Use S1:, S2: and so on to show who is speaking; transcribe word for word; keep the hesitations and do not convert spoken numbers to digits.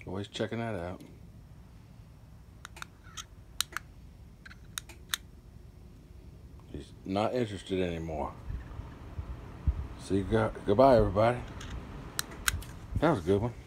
S1: Always checking that out. He's not interested anymore. See, goodbye, everybody. That was a good one.